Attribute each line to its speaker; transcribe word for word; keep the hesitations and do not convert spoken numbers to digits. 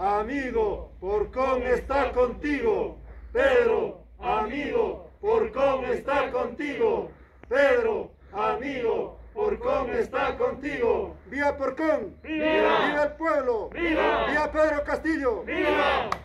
Speaker 1: amigo, Porcón está contigo. Pedro, amigo, Porcón está contigo. Pedro, amigo, Porcón está contigo. ¡Viva Porcón!
Speaker 2: ¡Viva!
Speaker 1: ¡Viva el pueblo!
Speaker 2: ¡Viva!
Speaker 1: ¡Viva Pedro Castillo!
Speaker 2: ¡Viva!